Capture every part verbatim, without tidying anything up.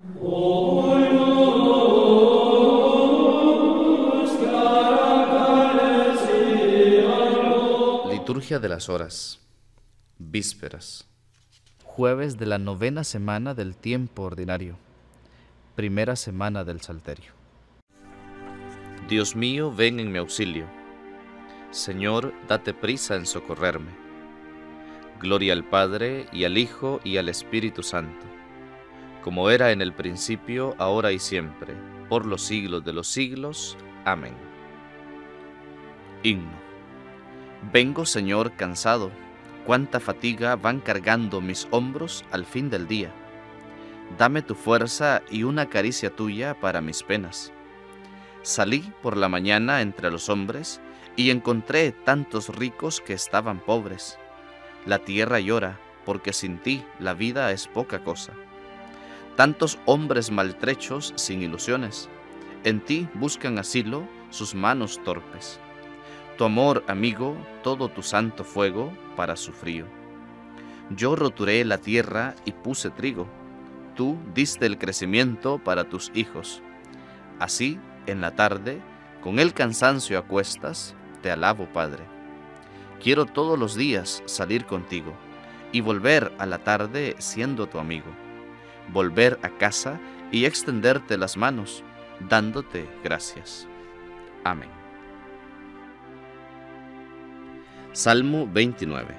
Liturgia de las Horas. Vísperas. Jueves de la novena semana del tiempo ordinario. Primera semana del Salterio. Dios mío, ven en mi auxilio. Señor, date prisa en socorrerme. Gloria al Padre, y al Hijo, y al Espíritu Santo, como era en el principio, ahora y siempre, por los siglos de los siglos. Amén. Himno. Vengo, Señor, cansado, cuánta fatiga van cargando mis hombros al fin del día. Dame tu fuerza y una caricia tuya para mis penas. Salí por la mañana entre los hombres y encontré tantos ricos que estaban pobres. La tierra llora, porque sin ti la vida es poca cosa. Tantos hombres maltrechos sin ilusiones, en ti buscan asilo sus manos torpes. Tu amor, amigo, todo tu santo fuego para su frío. Yo roturé la tierra y puse trigo. Tú diste el crecimiento para tus hijos. Así, en la tarde, con el cansancio a cuestas, te alabo, Padre. Quiero todos los días salir contigo y volver a la tarde siendo tu amigo. Volver a casa y extenderte las manos, dándote gracias. Amén. Salmo veintinueve.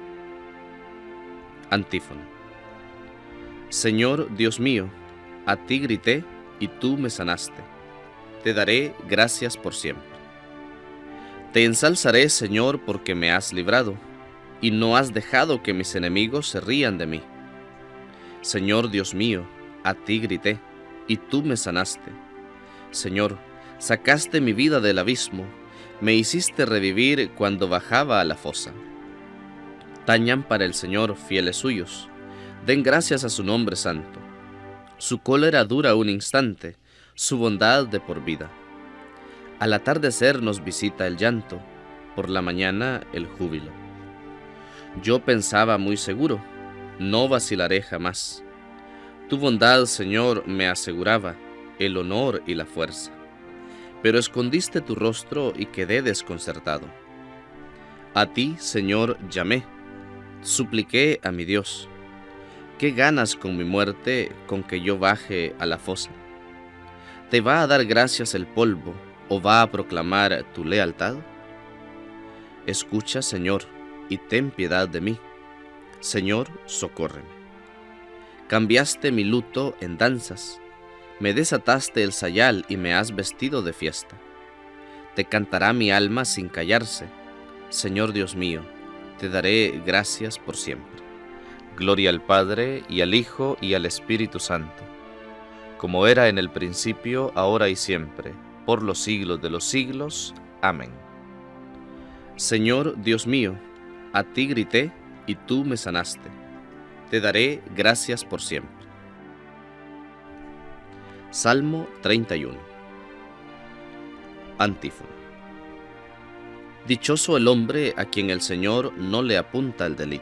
Antífona. Señor Dios mío, a ti grité y tú me sanaste. Te daré gracias por siempre. Te ensalzaré, Señor, porque me has librado, y no has dejado que mis enemigos se rían de mí. Señor Dios mío, a ti grité, y tú me sanaste. Señor, sacaste mi vida del abismo, me hiciste revivir cuando bajaba a la fosa. Tañan para el Señor fieles suyos, den gracias a su nombre santo. Su cólera dura un instante, su bondad de por vida. Al atardecer nos visita el llanto, por la mañana el júbilo. Yo pensaba muy seguro, no vacilaré jamás. Tu bondad, Señor, me aseguraba el honor y la fuerza. Pero escondiste tu rostro y quedé desconcertado. A ti, Señor, llamé, supliqué a mi Dios. ¿Qué ganas con mi muerte, con que yo baje a la fosa? ¿Te va a dar gracias el polvo, o va a proclamar tu lealtad? Escucha, Señor, y ten piedad de mí. Señor, socórreme. Cambiaste mi luto en danzas, me desataste el sayal y me has vestido de fiesta. Te cantará mi alma sin callarse. Señor Dios mío, te daré gracias por siempre. Gloria al Padre, y al Hijo, y al Espíritu Santo, como era en el principio, ahora y siempre, por los siglos de los siglos. Amén. Señor Dios mío, a ti grité, y tú me sanaste. Te daré gracias por siempre. Salmo treinta y uno. Antífona. Dichoso el hombre a quien el Señor no le apunta el delito.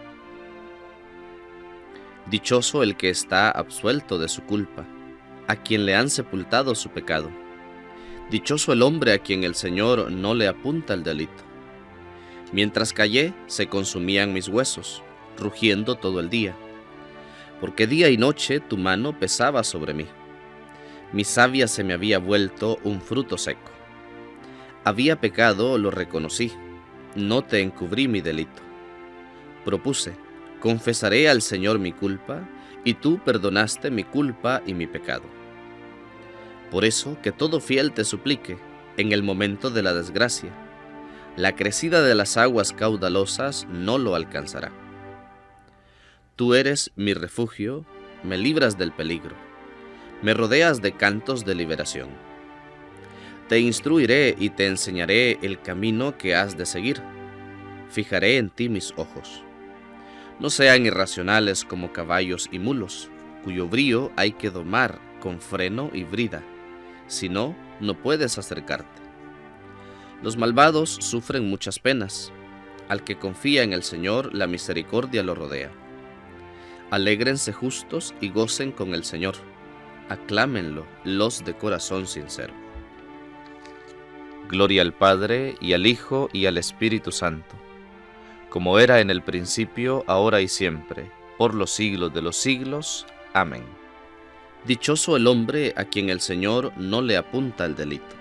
Dichoso el que está absuelto de su culpa, a quien le han sepultado su pecado. Dichoso el hombre a quien el Señor no le apunta el delito. Mientras callé, se consumían mis huesos, rugiendo todo el día, porque día y noche tu mano pesaba sobre mí. Mi savia se me había vuelto un fruto seco. Había pecado, lo reconocí, no te encubrí mi delito. Propuse, confesaré al Señor mi culpa, y tú perdonaste mi culpa y mi pecado. Por eso, que todo fiel te suplique, en el momento de la desgracia. La crecida de las aguas caudalosas no lo alcanzará. Tú eres mi refugio, me libras del peligro. Me rodeas de cantos de liberación. Te instruiré y te enseñaré el camino que has de seguir. Fijaré en ti mis ojos. No sean irracionales como caballos y mulos, cuyo brío hay que domar con freno y brida, si no, no puedes acercarte. Los malvados sufren muchas penas. Al que confía en el Señor, la misericordia lo rodea. Alégrense justos y gocen con el Señor. aclámenlo los de corazón sincero. Gloria al Padre, y al Hijo, y al Espíritu Santo, como era en el principio, ahora y siempre, por los siglos de los siglos. Amén. Dichoso el hombre a quien el Señor no le apunta el delito.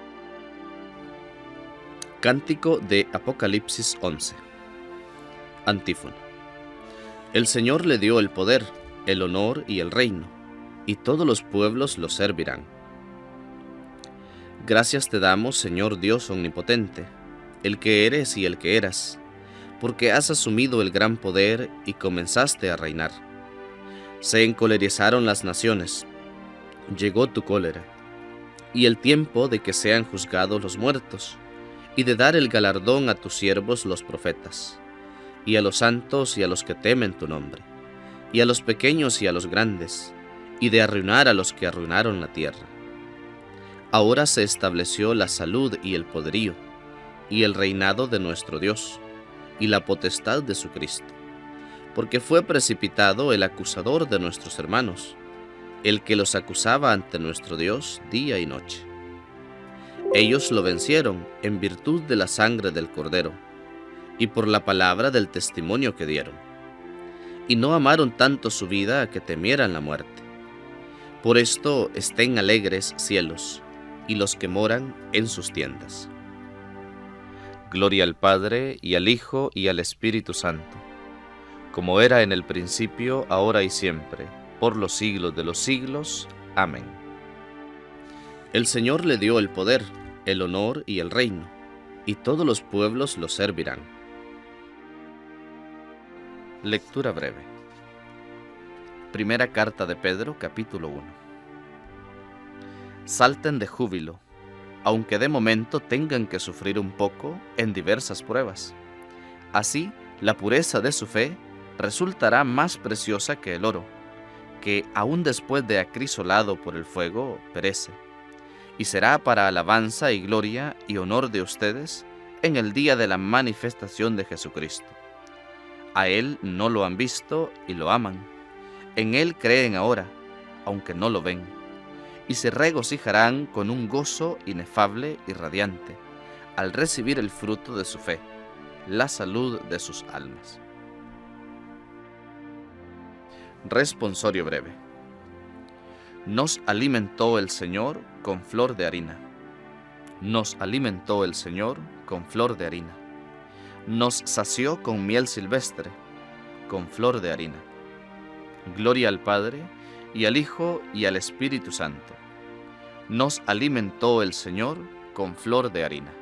Cántico de Apocalipsis once. Antífona. El Señor le dio el poder, el honor y el reino, y todos los pueblos lo servirán. Gracias te damos, Señor Dios omnipotente, el que eres y el que eras, porque has asumido el gran poder y comenzaste a reinar. Se encolerizaron las naciones, llegó tu cólera, y el tiempo de que sean juzgados los muertos, y de dar el galardón a tus siervos los profetas, y a los santos y a los que temen tu nombre, y a los pequeños y a los grandes, y de arruinar a los que arruinaron la tierra. Ahora se estableció la salud y el poderío, y el reinado de nuestro Dios, y la potestad de su Cristo, porque fue precipitado el acusador de nuestros hermanos, el que los acusaba ante nuestro Dios día y noche. Ellos lo vencieron en virtud de la sangre del Cordero, y por la palabra del testimonio que dieron, y no amaron tanto su vida a que temieran la muerte. Por esto estén alegres cielos, y los que moran en sus tiendas. Gloria al Padre, y al Hijo, y al Espíritu Santo, como era en el principio, ahora y siempre, por los siglos de los siglos. Amén. El Señor le dio el poder, el honor y el reino, y todos los pueblos lo servirán. Lectura breve. Primera carta de Pedro, capítulo uno. Salten de júbilo, aunque de momento tengan que sufrir un poco en diversas pruebas. Así, la pureza de su fe resultará más preciosa que el oro, que aun después de acrisolado por el fuego perece, y será para alabanza y gloria y honor de ustedes en el día de la manifestación de Jesucristo. A Él no lo han visto y lo aman, en Él creen ahora, aunque no lo ven, y se regocijarán con un gozo inefable y radiante, al recibir el fruto de su fe, la salud de sus almas. Responsorio breve. Nos alimentó el Señor con flor de harina. Nos alimentó el Señor con flor de harina. Nos sació con miel silvestre, con flor de harina. Gloria al Padre, y al Hijo, y al Espíritu Santo. Nos alimentó el Señor con flor de harina.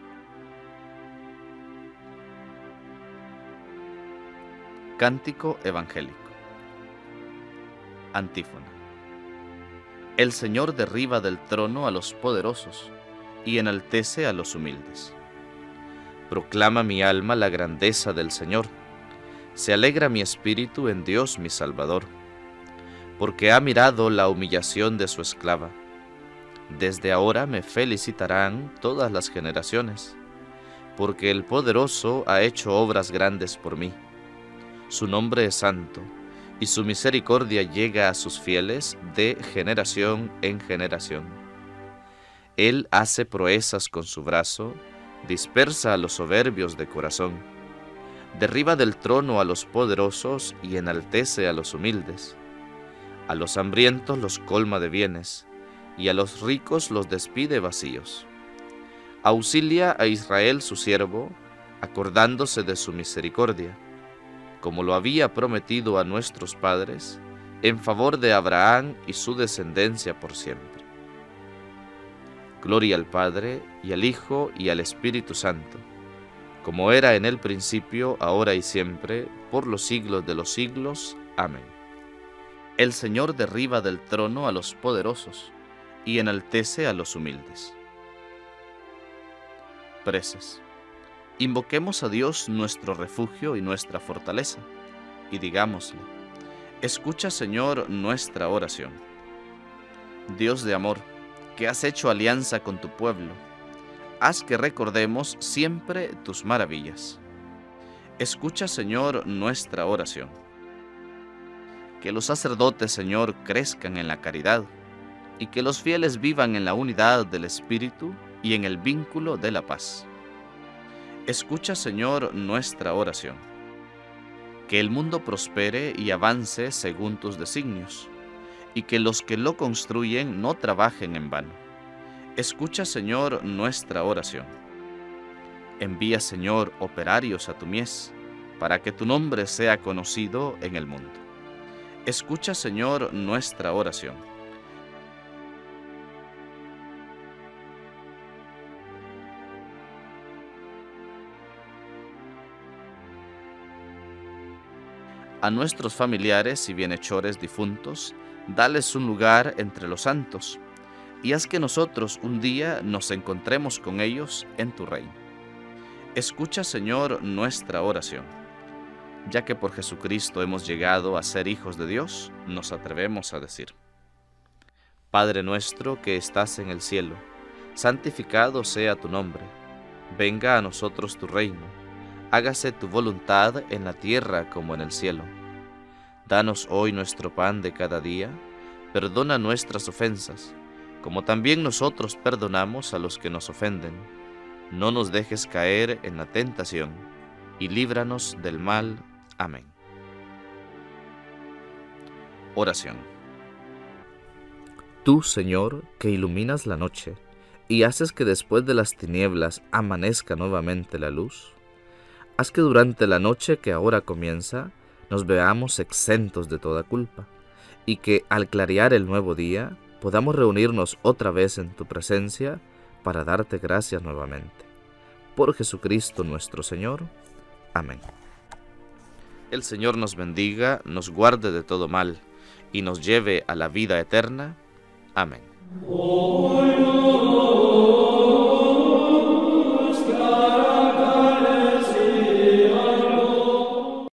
Cántico evangélico. Antífona. El Señor derriba del trono a los poderosos, y enaltece a los humildes. Proclama mi alma la grandeza del Señor. Se alegra mi espíritu en Dios mi Salvador, porque ha mirado la humillación de su esclava. Desde ahora me felicitarán todas las generaciones, porque el poderoso ha hecho obras grandes por mí. Su nombre es santo, y su misericordia llega a sus fieles de generación en generación. Él hace proezas con su brazo, dispersa a los soberbios de corazón, derriba del trono a los poderosos y enaltece a los humildes. A los hambrientos los colma de bienes, y a los ricos los despide vacíos. Auxilia a Israel su siervo, acordándose de su misericordia, como lo había prometido a nuestros padres, en favor de Abraham y su descendencia por siempre. Gloria al Padre, y al Hijo, y al Espíritu Santo, como era en el principio, ahora y siempre, por los siglos de los siglos. Amén. El Señor derriba del trono a los poderosos, y enaltece a los humildes. Preces. Invoquemos a Dios nuestro refugio y nuestra fortaleza, y digámosle: escucha, Señor, nuestra oración. Dios de amor, que has hecho alianza con tu pueblo, haz que recordemos siempre tus maravillas. Escucha, Señor, nuestra oración. Que los sacerdotes, Señor, crezcan en la caridad, y que los fieles vivan en la unidad del Espíritu y en el vínculo de la paz. Escucha, Señor, nuestra oración. Que el mundo prospere y avance según tus designios, y que los que lo construyen no trabajen en vano. Escucha, Señor, nuestra oración. Envía, Señor, operarios a tu mies, para que tu nombre sea conocido en el mundo. Escucha, Señor, nuestra oración. A nuestros familiares y bienhechores difuntos, dales un lugar entre los santos, y haz que nosotros un día nos encontremos con ellos en tu reino. Escucha, Señor, nuestra oración. Ya que por Jesucristo hemos llegado a ser hijos de Dios, nos atrevemos a decir: Padre nuestro que estás en el cielo, santificado sea tu nombre. Venga a nosotros tu reino. Hágase tu voluntad en la tierra como en el cielo. Danos hoy nuestro pan de cada día. Perdona nuestras ofensas, como también nosotros perdonamos a los que nos ofenden. No nos dejes caer en la tentación, y líbranos del mal. Amén. Oración. Tú, Señor, que iluminas la noche, y haces que después de las tinieblas amanezca nuevamente la luz, haz que durante la noche que ahora comienza, nos veamos exentos de toda culpa, y que al clarear el nuevo día, podamos reunirnos otra vez en tu presencia para darte gracias nuevamente. Por Jesucristo nuestro Señor. Amén. El Señor nos bendiga, nos guarde de todo mal, y nos lleve a la vida eterna. Amén. Oh.